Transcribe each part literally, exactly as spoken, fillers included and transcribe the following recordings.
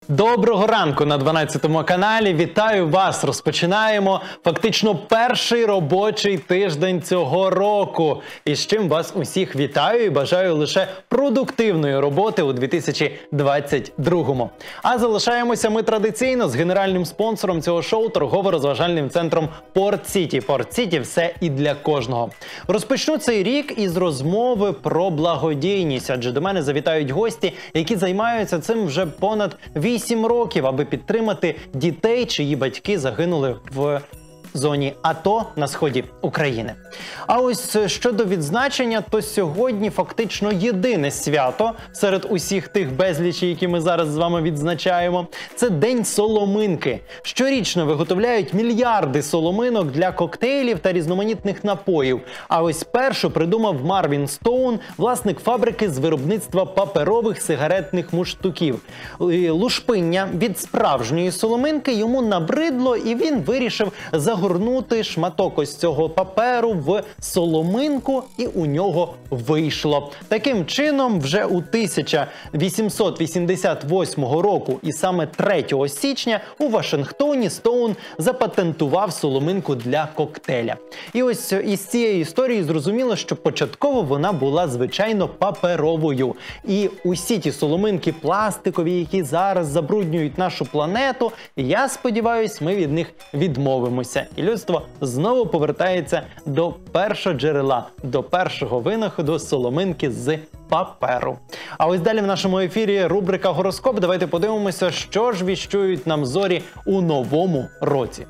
Доброго ранку на дванадцятому каналі. Вітаю вас! Розпочинаємо фактично перший робочий тиждень цього року. І з чим вас усіх вітаю і бажаю лише продуктивної роботи у дві тисячі двадцять другому. А залишаємося ми традиційно з генеральним спонсором цього шоу, торгово-розважальним центром Порт Сіті. Порт Сіті – все і для кожного. Розпочну цей рік із розмови про благодійність, адже до мене завітають гості, які займаються цим вже понад вісім років, аби підтримати дітей, чиї батьки загинули в зоні АТО на сході України. А ось щодо відзначення, то сьогодні фактично єдине свято серед усіх тих безлічі, які ми зараз з вами відзначаємо. Це День соломинки. Щорічно виготовляють мільярди соломинок для коктейлів та різноманітних напоїв. А ось першу придумав Марвін Стоун, власник фабрики з виробництва паперових сигаретних мундштуків. Лушпиння від справжньої соломинки йому набридло, і він вирішив загорнути шматок ось цього паперу в соломинку, і у нього вийшло. Таким чином, вже у тисяча вісімсот вісімдесят восьмого року і саме третього січня у Вашингтоні Стоун запатентував соломинку для коктейля. І ось із цієї історії зрозуміло, що початково вона була, звичайно, паперовою. І усі ті соломинки пластикові, які зараз забруднюють нашу планету, я сподіваюсь, ми від них відмовимося. І людство знову повертається до першого джерела, до першого винаходу соломинки з паперу. А ось далі в нашому ефірі рубрика «Гороскоп». Давайте подивимося, що ж віщують нам зорі у новому році.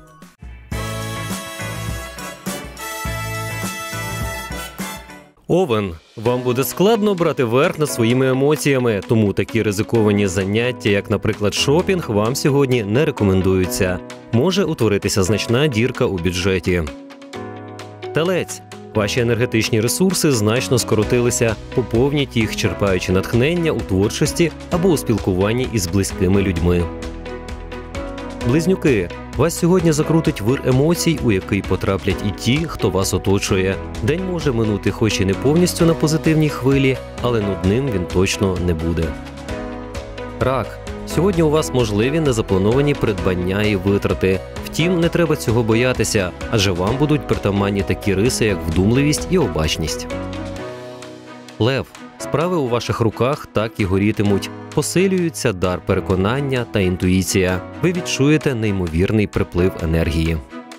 Овен. Вам буде складно брати верх над своїми емоціями, тому такі ризиковані заняття, як, наприклад, шопінг, вам сьогодні не рекомендуються. Може утворитися значна дірка у бюджеті. Телець. Ваші енергетичні ресурси значно скоротилися. Поповніть їх, черпаючи натхнення у творчості або у спілкуванні із близькими людьми. Близнюки. Вас сьогодні закрутить вир емоцій, у який потраплять і ті, хто вас оточує. День може минути хоч і не повністю на позитивній хвилі, але нудним він точно не буде. Рак. Сьогодні у вас можливі незаплановані придбання і витрати. Втім, не треба цього боятися, адже вам будуть притаманні такі риси, як вдумливість і обачність. Лев. Справи у ваших руках так і горітимуть. Посилюються дар переконання та інтуїція. Ви відчуєте неймовірний приплив енергії.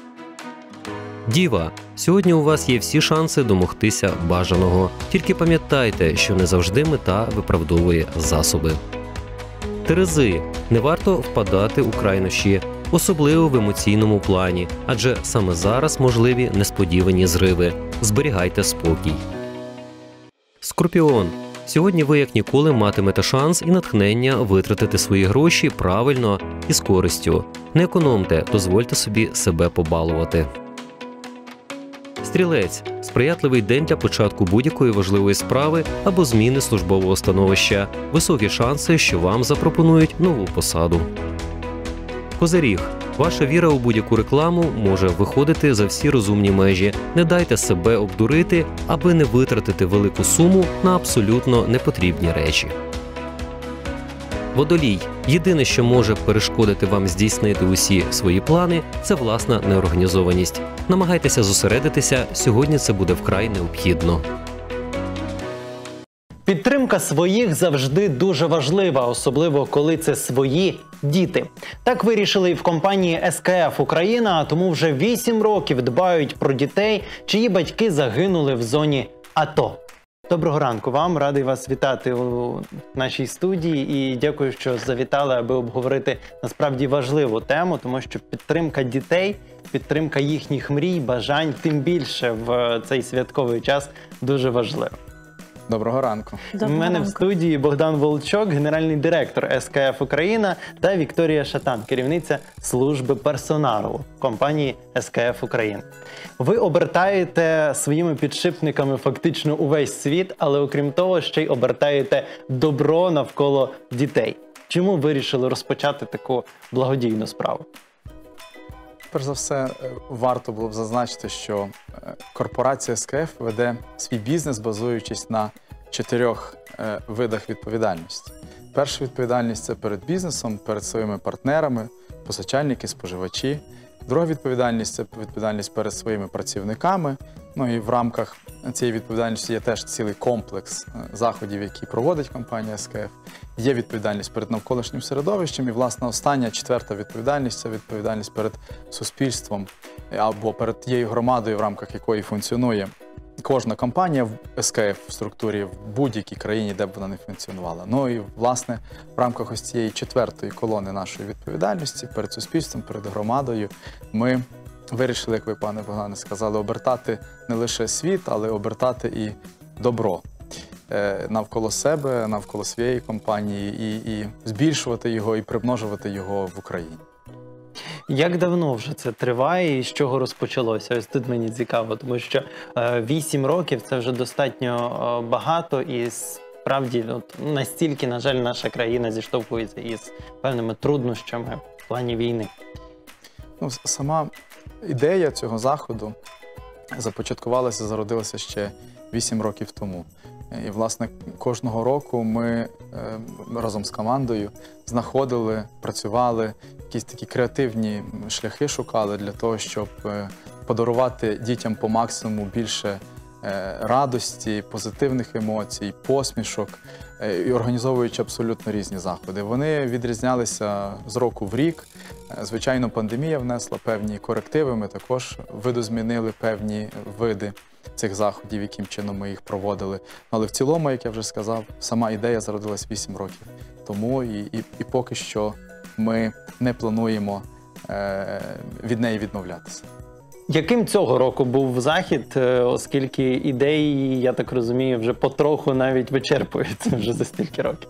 Діва. Сьогодні у вас є всі шанси домогтися бажаного. Тільки пам'ятайте, що не завжди мета виправдовує засоби. Терези. Не варто впадати у крайнощі, особливо в емоційному плані, адже саме зараз можливі несподівані зриви. Зберігайте спокій. Скорпіон. Сьогодні ви як ніколи матимете шанс і натхнення витратити свої гроші правильно і з користю. Не економте, дозвольте собі себе побалувати. Стрілець. Сприятливий день для початку будь-якої важливої справи або зміни службового становища. Високі шанси, що вам запропонують нову посаду. Козиріг. Ваша віра у будь-яку рекламу може виходити за всі розумні межі. Не дайте себе обдурити, аби не витратити велику суму на абсолютно непотрібні речі. Водолій. Єдине, що може перешкодити вам здійснити усі свої плани – це власна неорганізованість. Намагайтеся зосередитися, сьогодні це буде вкрай необхідно. Підтримка своїх завжди дуже важлива, особливо коли це свої діти. Так вирішили і в компанії ес ке еф Україна, тому вже вісім років дбають про дітей, чиї батьки загинули в зоні АТО. Доброго ранку вам, радий вас вітати у нашій студії і дякую, що завітали, аби обговорити насправді важливу тему, тому що підтримка дітей, підтримка їхніх мрій, бажань, тим більше в цей святковий час дуже важлива. Доброго ранку. У мене в студії Богдан Волчок, генеральний директор ес ке еф Україна, та Вікторія Шатан, керівниця служби персоналу компанії ес ке еф Україна. Ви обертаєте своїми підшипниками фактично увесь світ, але окрім того, ще й обертаєте добро навколо дітей. Чому вирішили розпочати таку благодійну справу? Перш за все, варто було б зазначити, що корпорація ес ке еф веде свій бізнес, базуючись на чотирьох видах відповідальності. Перша відповідальність – це перед бізнесом, перед своїми партнерами, постачальники, споживачі. Друга відповідальність – це відповідальність перед своїми працівниками. Ну і в рамках цієї відповідальності є теж цілий комплекс заходів, які проводить компанія ес ка еф. Є відповідальність перед навколишнім середовищем і, власне, остання, четверта відповідальність – це відповідальність перед суспільством або перед тією громадою, в рамках якої функціонує кожна компанія в ес ка еф в структурі в будь-якій країні, де б вона не функціонувала. Ну і, власне, в рамках ось цієї четвертої колони нашої відповідальності перед суспільством, перед громадою ми вирішили, як ви, пане Богдане, сказали, обертати не лише світ, але обертати і добро навколо себе, навколо своєї компанії, і, і збільшувати його, і примножувати його в Україні. Як давно вже це триває і з чого розпочалося? Ось тут мені цікаво, тому що вісім років – це вже достатньо багато і справді от, настільки, на жаль, наша країна зіштовхується із певними труднощами в плані війни. Ну, сама ідея цього заходу започаткувалася, зародилася ще вісім років тому. І, власне, кожного року ми е, разом з командою знаходили, працювали, якісь такі креативні шляхи шукали для того, щоб е, подарувати дітям по максимуму більше е, радості, позитивних емоцій, посмішок, е, і організовуючи абсолютно різні заходи. Вони відрізнялися з року в рік. Е, звичайно, пандемія внесла певні корективи, ми також видозмінили певні види цих заходів, яким чином ми їх проводили. Але в цілому, як я вже сказав, сама ідея зародилась вісім років тому, і, і, і поки що ми не плануємо е, від неї відмовлятися. Яким цього року був захід, оскільки ідеї, я так розумію, вже потроху навіть вичерпуються вже за стільки років?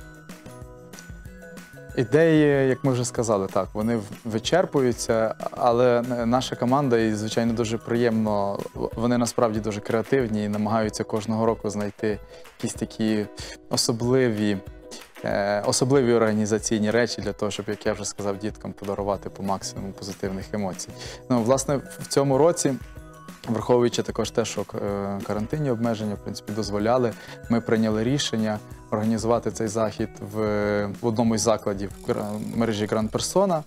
Ідеї, як ми вже сказали, так, вони вичерпуються, але наша команда, і, звичайно, дуже приємно, вони насправді дуже креативні і намагаються кожного року знайти якісь такі особливі, особливі організаційні речі для того, щоб, як я вже сказав, діткам подарувати по максимуму позитивних емоцій. Ну, власне, в цьому році, враховуючи також те, що карантинні обмеження, в принципі, дозволяли, ми прийняли рішення організувати цей захід в, в одному із закладів мережі Гранд Персона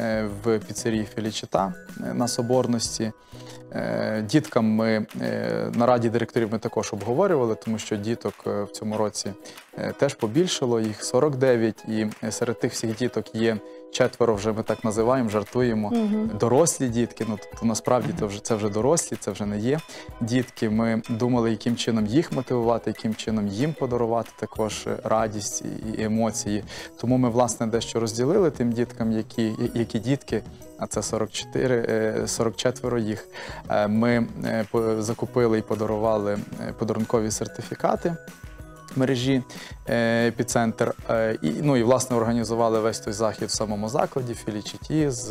в піцерії Фелічита на Соборності. Діткам ми на раді директорів ми також обговорювали, тому що діток в цьому році теж побільшало, їх сорок дев'ять, і серед тих всіх діток є четверо, вже ми так називаємо, жартуємо, угу. дорослі дітки, ну тобто насправді це вже, це вже дорослі, це вже не є дітки. Ми думали, яким чином їх мотивувати, яким чином їм подарувати також радість і емоції. Тому ми, власне, дещо розділили тим діткам, які, які дітки, а це сорок чотири, сорок четверо їх, ми закупили і подарували подарункові сертифікати мережі «Епіцентр». І, ну, і, власне, організували весь той захід в самому закладі, в Фелічиті, з,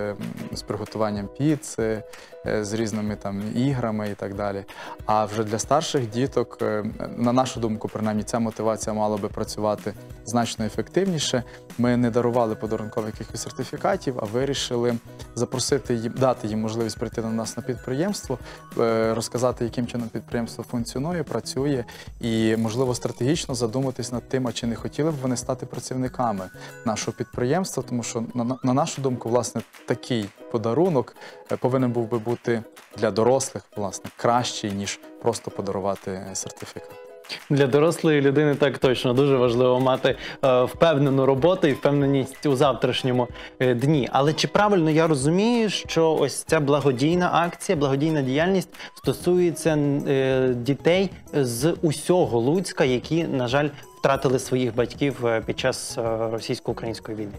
з приготуванням піци, з різними там іграми і так далі. А вже для старших діток, на нашу думку, принаймні, ця мотивація мала би працювати значно ефективніше. Ми не дарували подарункових якихось сертифікатів, а вирішили запросити їм, дати їм можливість прийти до нас на підприємство, розказати, яким чином підприємство функціонує, працює і, можливо, стратегічно задуматись над тим, а чи не хотіли б вони стати працівниками нашого підприємства, тому що, на, на нашу думку, власне, такий подарунок повинен був би бути для дорослих, власне, кращий, ніж просто подарувати сертифікат. Для дорослої людини так точно дуже важливо мати е, впевнену роботу і впевненість у завтрашньому е, дні. Але чи правильно я розумію, що ось ця благодійна акція, благодійна діяльність стосується е, дітей з усього Луцька, які, на жаль, втратили своїх батьків під час е, російсько-української війни?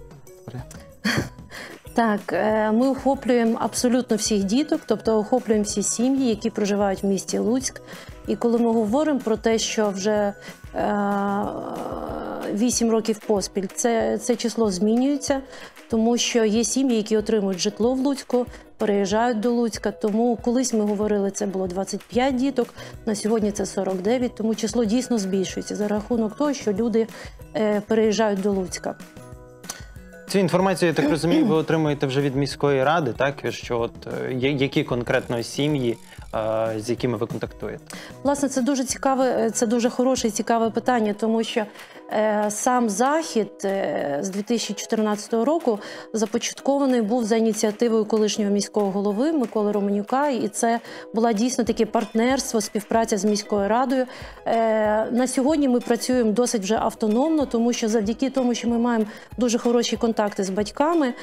Так, ми охоплюємо абсолютно всіх діток, тобто охоплюємо всі сім'ї, які проживають в місті Луцьк. І коли ми говоримо про те, що вже вісім років поспіль, це, це число змінюється, тому що є сім'ї, які отримують житло в Луцьку, переїжджають до Луцька. Тому колись ми говорили, це було двадцять п'ять діток, на сьогодні це сорок дев'ять, тому число дійсно збільшується за рахунок того, що люди переїжджають до Луцька. Цю інформацію, я так розумію, ви отримуєте вже від міської ради, так? Що от, які конкретно сім'ї, з якими ви контактуєте? Власне, це дуже цікаве, це дуже хороше і цікаве питання, тому що Е, Сам захід е, з дві тисячі чотирнадцятого року започаткований був за ініціативою колишнього міського голови Миколи Романюка, і це була дійсно таке партнерство, співпраця з міською радою. Е, На сьогодні ми працюємо досить вже автономно, тому що завдяки тому, що ми маємо дуже хороші контакти з батьками,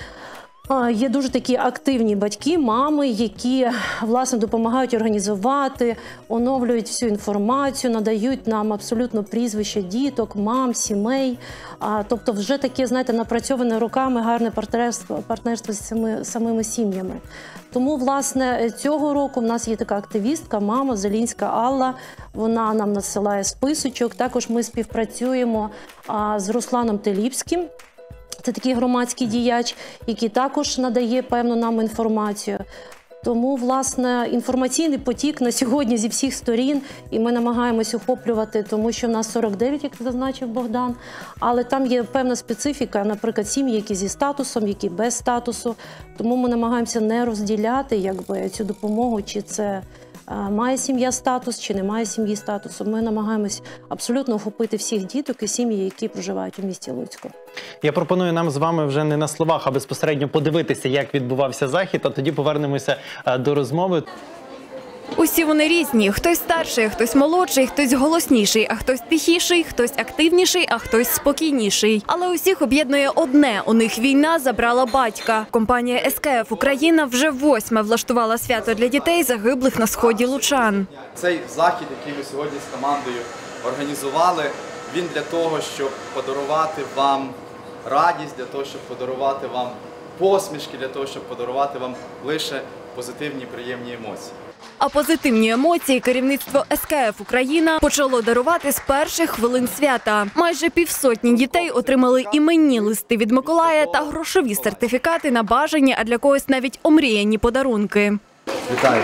є дуже такі активні батьки, мами, які, власне, допомагають організувати, оновлюють всю інформацію, надають нам абсолютно прізвища діток, мам, сімей. Тобто вже таке, знаєте, напрацьоване роками гарне партнерство, партнерство з цими самими сім'ями. Тому, власне, цього року в нас є така активістка, мама Зелінська Алла, вона нам надсилає списочок. Також ми співпрацюємо з Русланом Теліпським. Це такий громадський діяч, який також надає певну нам інформацію. Тому, власне, інформаційний потік на сьогодні зі всіх сторін, і ми намагаємось охоплювати, тому що в нас сорок дев'ять, як зазначив Богдан, але там є певна специфіка, наприклад, сім'ї, які зі статусом, які без статусу. Тому ми намагаємося не розділяти якби, цю допомогу, чи це має сім'я статус, чи не має сім'ї статусу. Ми намагаємось абсолютно охопити всіх діток і сім'ї, які проживають у місті Луцьку. Я пропоную нам з вами вже не на словах, а безпосередньо подивитися, як відбувався захід, а тоді повернемося до розмови. Усі вони різні. Хтось старший, хтось молодший, хтось голосніший, а хтось тихіший, хтось активніший, а хтось спокійніший. Але усіх об'єднує одне – у них війна забрала батька. Компанія ес ке еф Україна вже восьме влаштувала свято для дітей, загиблих на сході лучан. Цей захід, який ми сьогодні з командою організували, він для того, щоб подарувати вам радість, для того, щоб подарувати вам посмішки, для того, щоб подарувати вам лише позитивні, приємні емоції. А позитивні емоції керівництво ес ке еф Україна почало дарувати з перших хвилин свята. Майже півсотні дітей отримали іменні листи від Миколая та грошові сертифікати на бажані, а для когось навіть омріяні подарунки. Вітаю!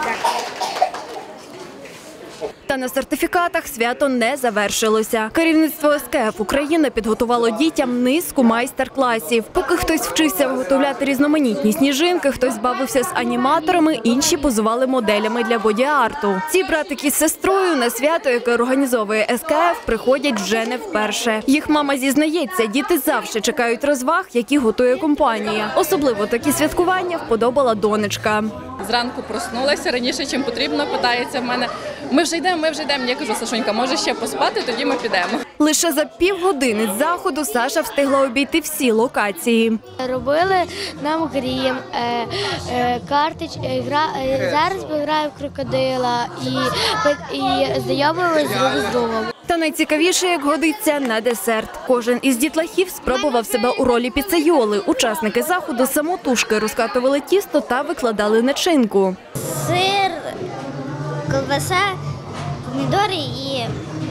Та на сертифікатах свято не завершилося. Керівництво ес ке еф Україна підготувало дітям низку майстер-класів. Поки хтось вчився виготовляти різноманітні сніжинки, хтось бавився з аніматорами, інші позували моделями для боді-арту. Ці братики з сестрою на свято, яке організовує ес ке еф, приходять вже не вперше. Їх мама зізнається, діти завжди чекають розваг, які готує компанія. Особливо такі святкування вподобала донечка. Зранку проснулася раніше, чим потрібно, питається в мене, ми вже йдемо, ми вже йдемо. Я кажу, Сашунька, може ще поспати, тоді ми підемо. Лише за півгодини з заходу Саша встигла обійти всі локації. Робили нам грім, е, е, картич, е, гра, е, зараз ми граємо в крокодила і, і знайомилися друг з другом. Та найцікавіше, як годиться, на десерт. Кожен із дітлахів спробував себе у ролі піцейоли. Учасники заходу самотужки розкатували тісто та викладали начинку. Сир, ковбаса, помідори і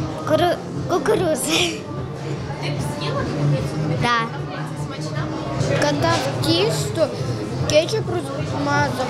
кукурузи. Ти б з'їла піцу? Так. Смачна? Катав тісто, кетчуп розмазав,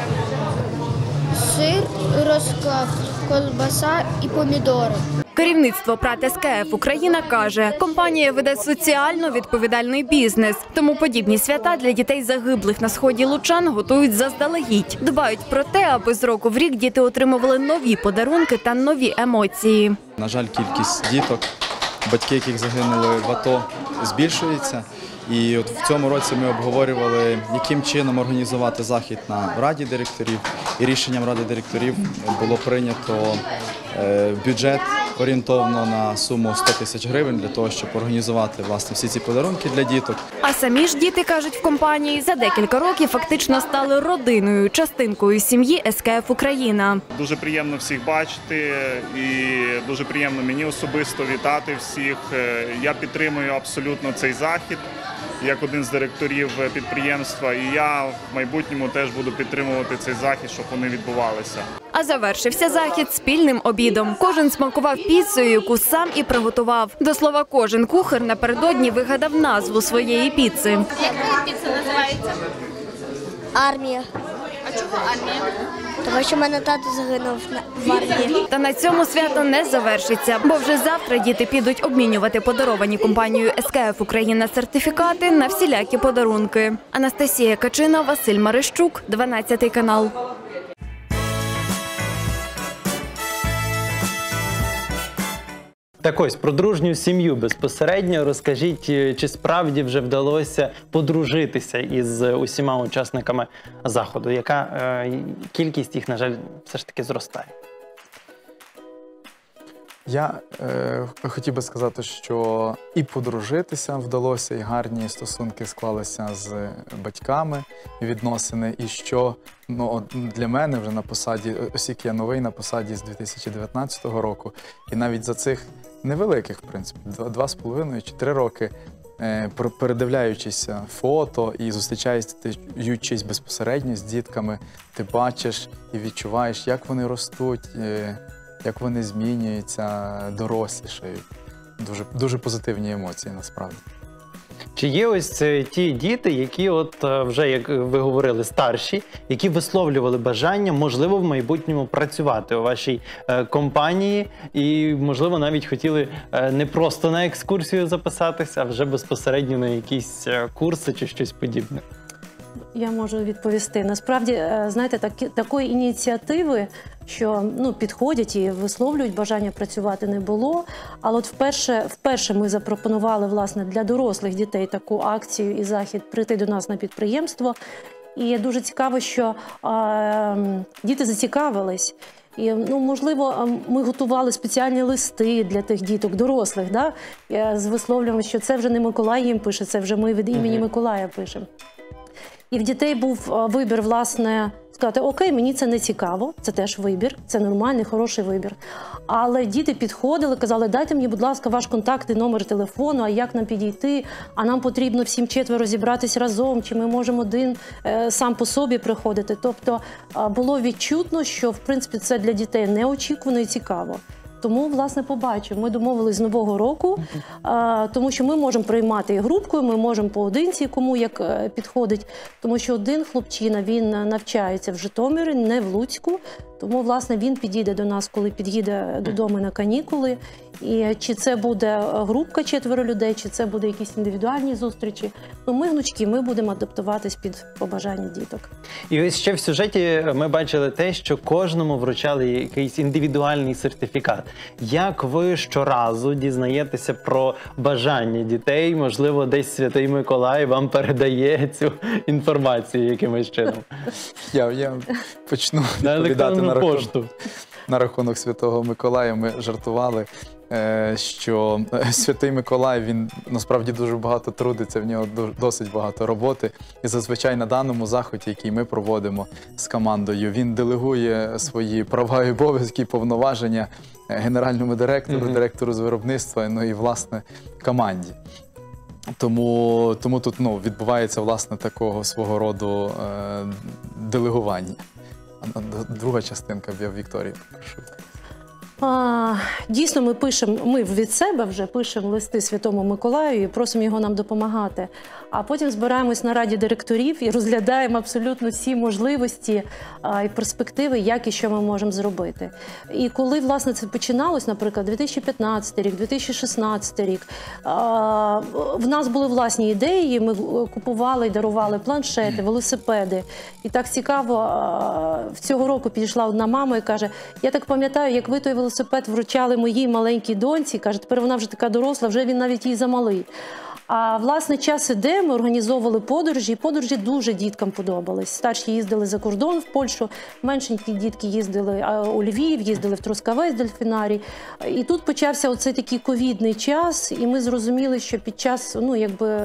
сир розклав, ковбаса і помідори. Керівництво ПРАТ ес ке еф Україна каже, компанія веде соціально відповідальний бізнес. Тому подібні свята для дітей загиблих на сході лучан готують заздалегідь. Дбають про те, аби з року в рік діти отримували нові подарунки та нові емоції. На жаль, кількість діток, батьки, яких загинули в АТО, збільшується. І от в цьому році ми обговорювали, яким чином організувати захід на Раді директорів. І рішенням Ради директорів було прийнято бюджет орієнтовно на суму сто тисяч гривень для того, щоб організувати власне всі ці подарунки для діток. А самі ж діти, кажуть в компанії, за декілька років фактично стали родиною, частинкою сім'ї ес ке еф Україна. Дуже приємно всіх бачити і дуже приємно мені особисто вітати всіх. Я підтримую абсолютно цей захід як один з директорів підприємства, і я в майбутньому теж буду підтримувати цей захід, щоб вони відбувалися. А завершився захід спільним обідом. Кожен смакував піцею, яку сам і приготував. До слова, кожен кухар напередодні вигадав назву своєї піци. Як твоя піца називається? Армія. А чого армія? Тому що в мене тато загинув в армії. Та на цьому свято не завершиться, бо вже завтра діти підуть обмінювати подаровані компанією ес ке еф Україна сертифікати на всілякі подарунки. Анастасія Качина, Василь Марищук, дванадцятий канал. Так ось, про дружню сім'ю безпосередньо розкажіть, чи справді вже вдалося подружитися із усіма учасниками заходу? Яка е, кількість їх, на жаль, все ж таки зростає? Я е, хотів би сказати, що і подружитися вдалося, і гарні стосунки склалися з батьками, відносини, і що ну, от для мене вже на посаді, оскільки я новий на посаді з дві тисячі дев'ятнадцятого року, і навіть за цих невеликих, в принципі, два з половиною чи три роки, е, передивляючись фото і зустрічаючись безпосередньо з дітками, ти бачиш і відчуваєш, як вони ростуть, е, як вони змінюються, дорослішають. Дуже, дуже позитивні емоції, насправді. Чи є ось ті діти, які от вже, як ви говорили, старші, які висловлювали бажання, можливо, в майбутньому працювати у вашій е, компанії і, можливо, навіть хотіли е, не просто на екскурсію записатися, а вже безпосередньо на якісь курси чи щось подібне? Я можу відповісти. Насправді, знаєте, так, такої ініціативи, що ну, підходять і висловлюють бажання працювати, не було. Але от вперше, вперше ми запропонували, власне, для дорослих дітей таку акцію і захід прийти до нас на підприємство. І дуже цікаво, що е, діти зацікавились. І, ну, можливо, ми готували спеціальні листи для тих діток, дорослих, да? з висловлюємо, що це вже не Миколай їм пише, це вже ми від імені Миколая пишемо. І в дітей був вибір, власне, сказати, окей, мені це не цікаво, це теж вибір, це нормальний, хороший вибір. Але діти підходили, казали, дайте мені, будь ласка, ваш контакт і номер телефону, а як нам підійти, а нам потрібно всім четверо зібратись разом, чи ми можемо один е, сам по собі приходити. Тобто е, було відчутно, що, в принципі, це для дітей неочікувано і цікаво. Тому, власне, побачив. Ми домовились з Нового року, а, тому що ми можемо приймати і групкою, ми можемо поодинці, кому як е, підходить. Тому що один хлопчина, він навчається в Житомирі, не в Луцьку. Тому, власне, він підійде до нас, коли під'їде додому на канікули. І чи це буде групка четверо людей, чи це буде якісь індивідуальні зустрічі. Ну, ми гнучки, ми будемо адаптуватись під побажання діток. І ось ще в сюжеті ми бачили те, що кожному вручали якийсь індивідуальний сертифікат. Як ви щоразу дізнаєтеся про бажання дітей? Можливо, десь Святий Миколай вам передає цю інформацію якимось чином? Я, я почну відповідати на рахунок, пошту. на рахунок Святого Миколая. Ми жартували, що Святий Миколай, він насправді дуже багато трудиться, в нього досить багато роботи. І зазвичай на даному заході, який ми проводимо з командою, він делегує свої права і обов'язки, повноваження генеральному директору, mm-hmm. директору з виробництва, ну і, власне, команді. Тому, тому тут ну, відбувається, власне, такого свого роду е, делегування. Друга частинка, я Вікторію прошу. А, дійсно, ми пишемо, ми від себе вже пишемо листи Святому Миколаю і просимо його нам допомагати. А потім збираємось на раді директорів і розглядаємо абсолютно всі можливості а, і перспективи, як і що ми можемо зробити. І коли, власне, це починалось, наприклад, дві тисячі п'ятнадцятий рік, дві тисячі шістнадцятий рік, а, в нас були власні ідеї, ми купували і дарували планшети, велосипеди. І так цікаво, а, в цього року підійшла одна мама і каже, я так пам'ятаю, як ви той велосипед велосипед вручали моїй маленькій доньці, каже, тепер вона вже така доросла, вже він навіть їй замалий. А, власне, час іде, ми організовували подорожі, і подорожі дуже діткам подобались. Старші їздили за кордон в Польщу, меншенькі дітки їздили у Львів, їздили в Трускавець, дельфінарій. І тут почався оцей такий ковідний час, і ми зрозуміли, що під час, ну, якби,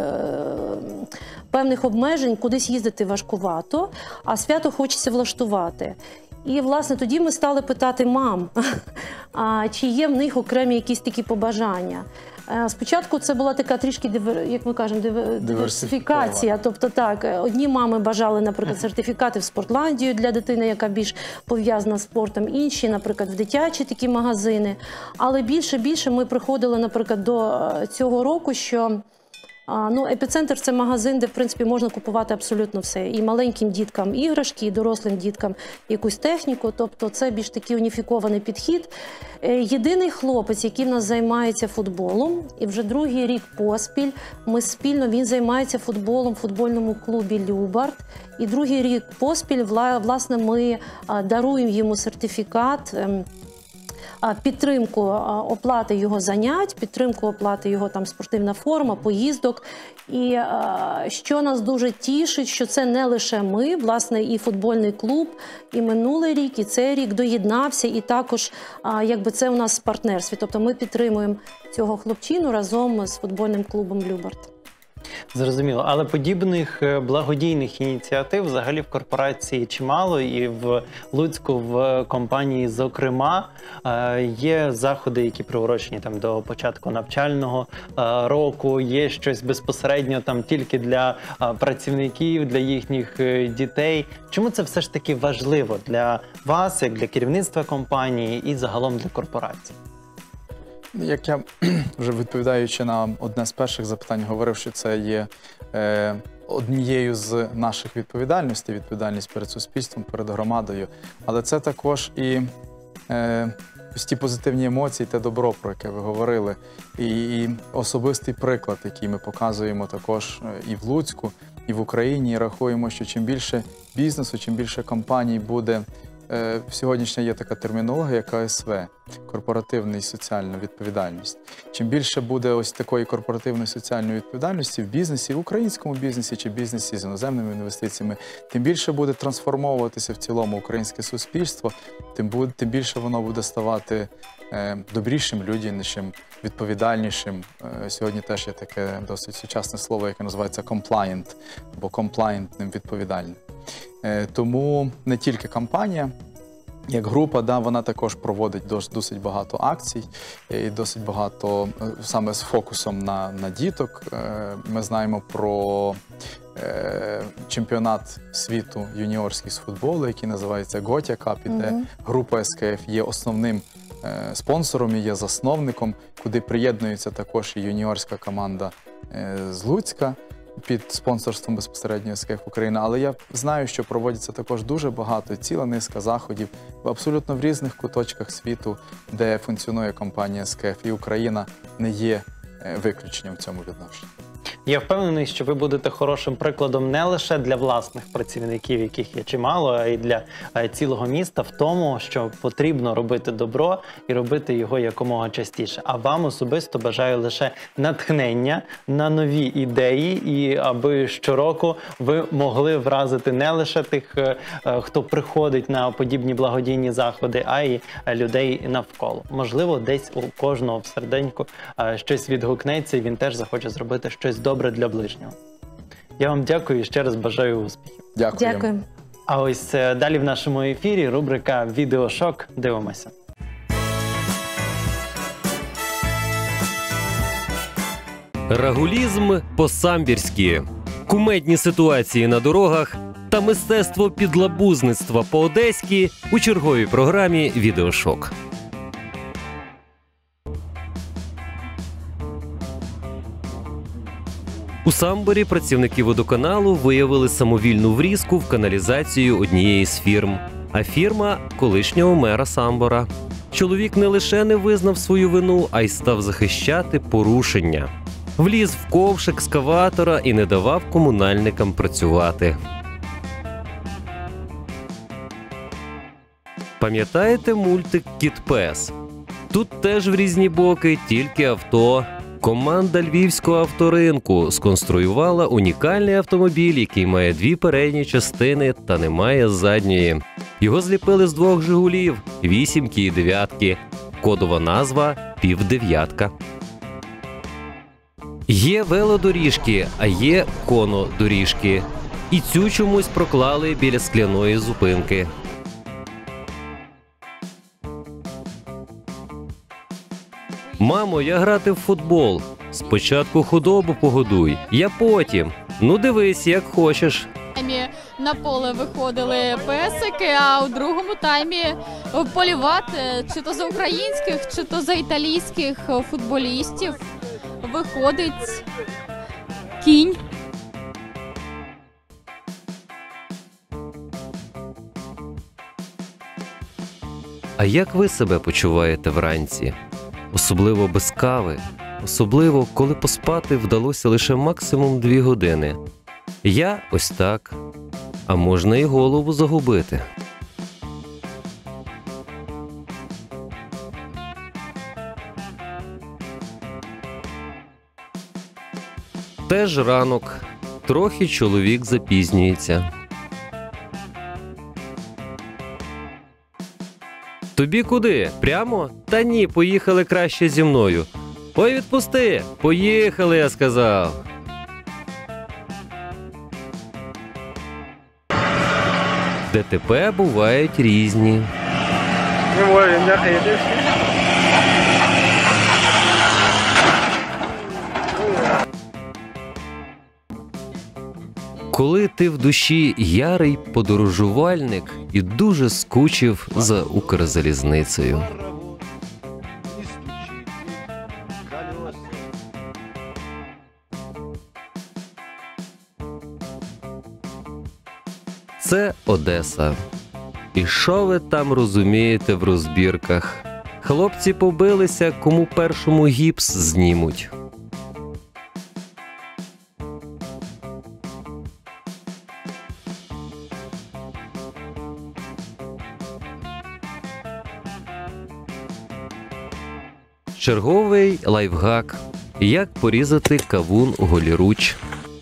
певних обмежень кудись їздити важкувато, а свято хочеться влаштувати. І, власне, тоді ми стали питати мам, а, чи є в них окремі якісь такі побажання. Спочатку це була така трішки, як ми кажемо, диверсифікація. Тобто так, одні мами бажали, наприклад, сертифікати в Спортландію для дитини, яка більш пов'язана з спортом, інші, наприклад, в дитячі такі магазини. Але більше-більше ми приходили, наприклад, до цього року, що ну, епіцентр – це магазин, де, в принципі, можна купувати абсолютно все. І маленьким діткам іграшки, і дорослим діткам якусь техніку. Тобто це більш такий уніфікований підхід. Єдиний хлопець, який в нас займається футболом, і вже другий рік поспіль ми спільно, він займається футболом в футбольному клубі «Любард». І другий рік поспіль, власне, ми даруємо йому сертифікат а, підтримку а, оплати його занять, підтримку оплати його там спортивна форма, поїздок. І а, що нас дуже тішить, що це не лише ми, власне, і футбольний клуб, і минулий рік, і цей рік доєднався, і також а, якби це у нас в партнерстві. Тобто ми підтримуємо цього хлопчину разом з футбольним клубом «Любард». Зрозуміло, але подібних благодійних ініціатив взагалі в корпорації чимало, і в Луцьку в компанії, зокрема, є заходи, які приурочені там до початку навчального року, є щось безпосередньо там тільки для працівників, для їхніх дітей. Чому це все ж таки важливо для вас, як для керівництва компанії і загалом для корпорації? Як я вже відповідаючи на одне з перших запитань, говорив, що це є е, однією з наших відповідальностей, відповідальність перед суспільством, перед громадою, але це також і е, ось ті позитивні емоції, те добро, про яке ви говорили, і, і особистий приклад, який ми показуємо також і в Луцьку, і в Україні, і рахуємо, що чим більше бізнесу, чим більше компаній буде. Сьогоднішня є така термінологія, як К С В – корпоративна і соціальна відповідальність. Чим більше буде ось такої корпоративної соціальної відповідальності в бізнесі, в українському бізнесі чи бізнесі з іноземними інвестиціями, тим більше буде трансформовуватися в цілому українське суспільство, тим, буде, тим більше воно буде ставати е, добрішим, людянішим, відповідальнішим. Е, сьогодні теж є таке досить сучасне слово, яке називається compliant, або compliantним, відповідальним. Тому не тільки компанія, як група, да, вона також проводить досить багато акцій, і досить багато саме з фокусом на, на діток. Ми знаємо про е, чемпіонат світу юніорський з футболу, який називається Готя Кап, де mm-hmm. група С К Ф є основним е, спонсором і є засновником, куди приєднується також і юніорська команда е, з Луцька під спонсорством безпосередньо С К Ф Україна. Але я знаю, що проводиться також дуже багато, ціла низка заходів абсолютно в різних куточках світу, де функціонує компанія С К Ф, і Україна не є виключенням в цьому відношенні. Я впевнений, що ви будете хорошим прикладом не лише для власних працівників, яких є чимало, а й для цілого міста в тому, що потрібно робити добро і робити його якомога частіше. А вам особисто бажаю лише натхнення на нові ідеї, і аби щороку ви могли вразити не лише тих, хто приходить на подібні благодійні заходи, а й людей навколо. Можливо, десь у кожного всерединку щось відгукнеться, і він теж захоче зробити щось добре для ближнього. Я вам дякую і ще раз бажаю успіхів. Дякую. Дякую. А ось далі в нашому ефірі рубрика «Відеошок». Дивимося. Рагулізм по-самбірськи, кумедні ситуації на дорогах та мистецтво підлабузництва по-одеськи у черговій програмі «Відеошок». У Самборі працівники водоканалу виявили самовільну врізку в каналізацію однієї з фірм. А фірма – колишнього мера Самбора. Чоловік не лише не визнав свою вину, а й став захищати порушення. Вліз в ковш екскаватора і не давав комунальникам працювати. Пам'ятаєте мультик «Кіт-пес»? Тут теж в різні боки, тільки авто. Команда Львівського авторинку сконструювала унікальний автомобіль, який має дві передні частини та не має задньої. Його зліпили з двох «Жигулів» – вісімки і дев'ятки. Кодова назва – «Півдев'ятка». Є велодоріжки, а є конодоріжки. І цю чомусь проклали біля скляної зупинки. «Мамо, я грати в футбол. Спочатку худобу погодуй, я потім. Ну дивись, як хочеш». На поле виходили песики, а у другому таймі полювати чи то за українських, чи то за італійських футболістів виходить кінь. А як ви себе почуваєте вранці? Особливо без кави, особливо, коли поспати вдалося лише максимум дві години. Я ось так, а можна і голову загубити. Теж ранок. Трохи чоловік запізнюється. Тобі куди? Прямо? Та ні, поїхали краще зі мною. Ой, відпусти! Поїхали, я сказав. ДТП бувають різні. Коли ти в душі ярий подорожувальник і дуже скучив за Укрзалізницею. Це Одеса. І що ви там розумієте в розбірках? Хлопці побилися, кому першому гіпс знімуть. Черговий лайфхак. Як порізати кавун голіруч.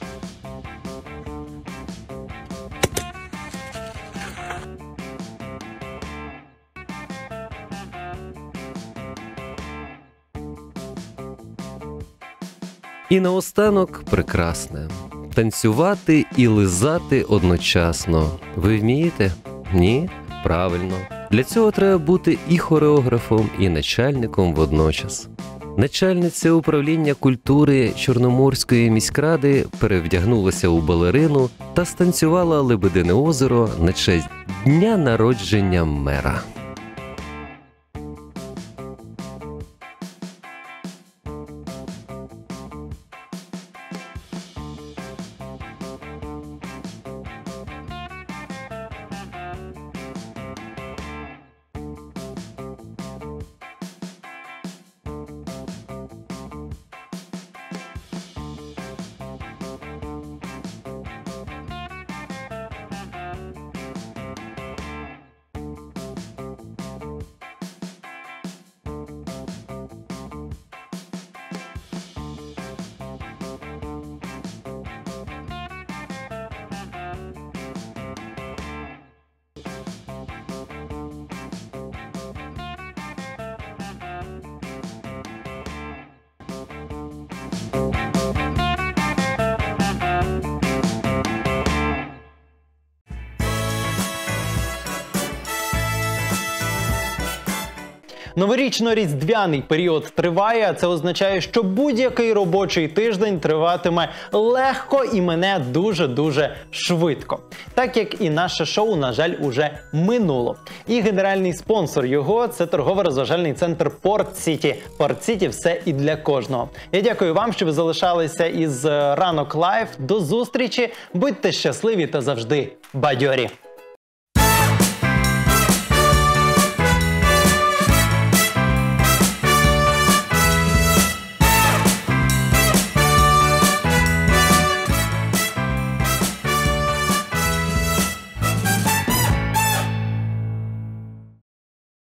І наостанок прекрасне. Танцювати і лизати одночасно. Ви вмієте? Ні? Правильно. Для цього треба бути і хореографом, і начальником водночас. Начальниця управління культури Чорноморської міськради перевдягнулася у балерину та станцювала «Лебедине озеро» на честь дня народження мера. Новорічно-різдвяний період триває, а це означає, що будь-який робочий тиждень триватиме легко і мине дуже-дуже швидко. Так як і наше шоу, на жаль, уже минуло. І генеральний спонсор його – це торгово-розважальний центр Порт Сіті. Порт Сіті – все і для кожного. Я дякую вам, що ви залишалися із Ранок Лайв. До зустрічі, будьте щасливі та завжди бадьорі!